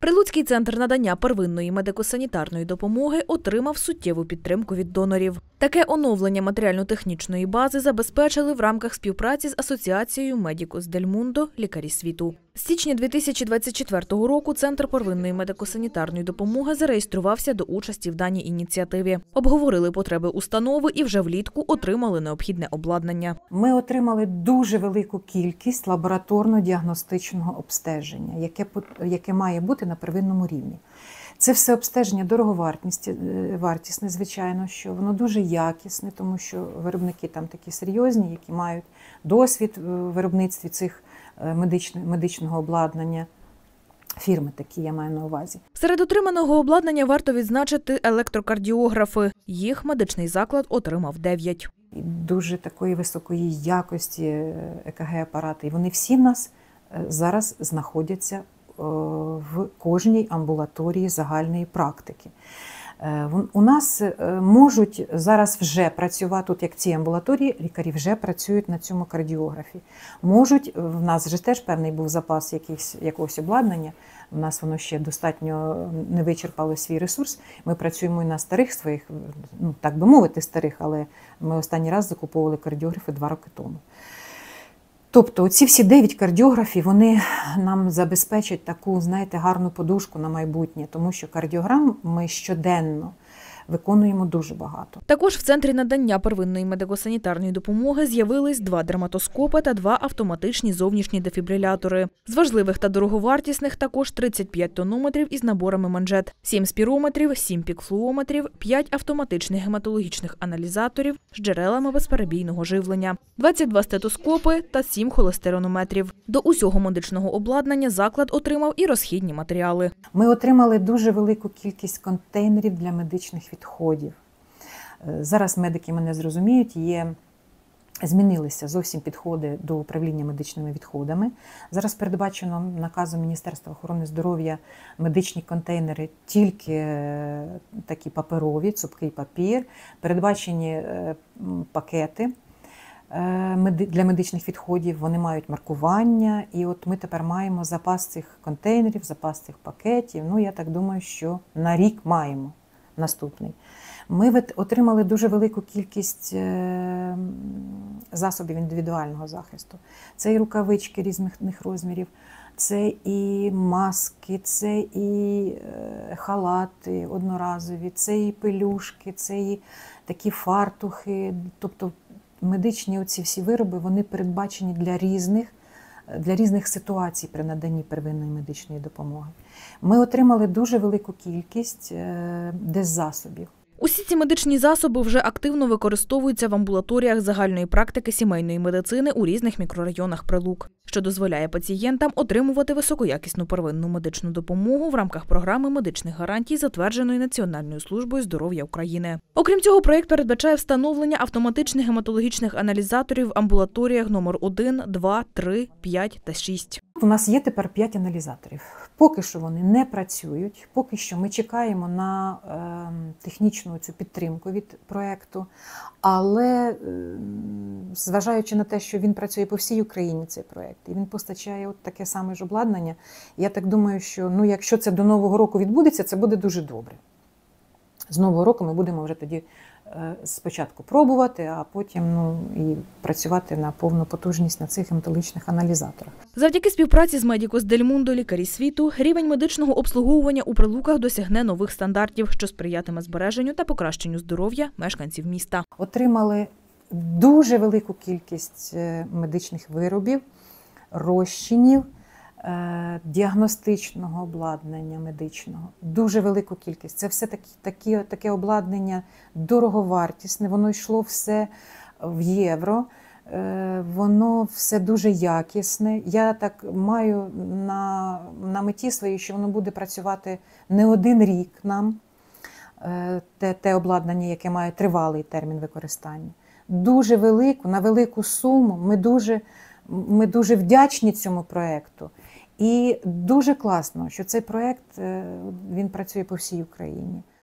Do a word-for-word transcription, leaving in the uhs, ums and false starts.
Прилуцький центр надання первинної медико-санітарної допомоги отримав суттєву підтримку від донорів. Таке оновлення матеріально-технічної бази забезпечили в рамках співпраці з асоціацією «Медікос дель Мундо» «Лікарі світу». З січня дві тисячі двадцять четвертого року Центр первинної медико-санітарної допомоги зареєструвався до участі в даній ініціативі. Обговорили потреби установи і вже влітку отримали необхідне обладнання. Ми отримали дуже велику кількість лабораторно-діагностичного обстеження, яке, яке має бути на первинному рівні. Це все обстеження дороговартісне, звичайно, що воно дуже якісне, тому що виробники там такі серйозні, які мають досвід в виробництві цих медичного обладнання. Фірми такі, я маю на увазі. Серед отриманого обладнання варто відзначити електрокардіографи. Їх медичний заклад отримав дев'ять. Дуже такої високої якості е ка ге-апарати. І вони всі в нас зараз знаходяться в кожній амбулаторії загальної практики. У нас можуть зараз вже працювати, тут як ці амбулаторії, лікарі вже працюють на цьому кардіографі. Можуть, в нас вже теж певний був запас якихось, якогось обладнання, у нас воно ще достатньо не вичерпало свій ресурс. Ми працюємо і на старих своїх, ну так би мовити, старих, але ми останній раз закуповували кардіографи два роки тому. Тобто ці всі дев'ять кардіографів, вони нам забезпечать таку, знаєте, гарну подушку на майбутнє, тому що кардіограм ми щоденно виконуємо дуже багато. Також в Центрі надання первинної медико-санітарної допомоги з'явились два дерматоскопи та два автоматичні зовнішні дефібрилятори. З важливих та дороговартісних також тридцять п'ять тонометрів із наборами манжет, сім спірометрів, сім пікфлуометрів, п'ять автоматичних гематологічних аналізаторів з джерелами безперебійного живлення, двадцять два стетоскопи та сім холестеронометрів. До усього медичного обладнання заклад отримав і розхідні матеріали. Ми отримали дуже велику кількість контейнерів для медичних відходів. Зараз медики мене зрозуміють, є, змінилися зовсім підходи до управління медичними відходами. Зараз передбачено наказом Міністерства охорони здоров'я медичні контейнери тільки такі паперові, цупкий папір, передбачені пакети для медичних відходів, вони мають маркування, і от ми тепер маємо запас цих контейнерів, запас цих пакетів. Ну, я так думаю, що на рік маємо. Наступний. Ми отримали дуже велику кількість засобів індивідуального захисту. Це і рукавички різних розмірів, це і маски, це і халати одноразові, це і пелюшки, це і такі фартухи. Тобто медичні оці всі вироби, вони передбачені для різних, для різних ситуацій при наданні первинної медичної допомоги. Ми отримали дуже велику кількість деззасобів. Усі ці медичні засоби вже активно використовуються в амбулаторіях загальної практики сімейної медицини у різних мікрорайонах Прилук, що дозволяє пацієнтам отримувати високоякісну первинну медичну допомогу в рамках програми медичних гарантій, затвердженої Національною службою здоров'я України. Окрім цього, проєкт передбачає встановлення автоматичних гематологічних аналізаторів в амбулаторіях номер один, два, три, п'ять та шість. У нас є тепер п'ять аналізаторів. Поки що вони не працюють, поки що ми чекаємо на е, технічну цю підтримку від проєкту, але е, зважаючи на те, що він працює по всій Україні, цей проєкт, і він постачає от таке саме ж обладнання, я так думаю, що ну, якщо це до Нового року відбудеться, це буде дуже добре. З Нового року ми будемо вже тоді спочатку пробувати, а потім ну, і працювати на повну потужність на цих гематологічних аналізаторах. Завдяки співпраці з «Медікос дель Мундо» «Лікарі світу» рівень медичного обслуговування у Прилуках досягне нових стандартів, що сприятиме збереженню та покращенню здоров'я мешканців міста. Отримали дуже велику кількість медичних виробів, розчинів, діагностичного обладнання медичного. Дуже велику кількість. Це все такі, такі, таке обладнання дороговартісне, воно йшло все в євро, воно все дуже якісне. Я так маю на, на меті своїй, що воно буде працювати не один рік нам, те, те обладнання, яке має тривалий термін використання. Дуже велику, на велику суму, ми дуже, ми дуже вдячні цьому проєкту. І дуже класно, що цей проєкт, він працює по всій Україні.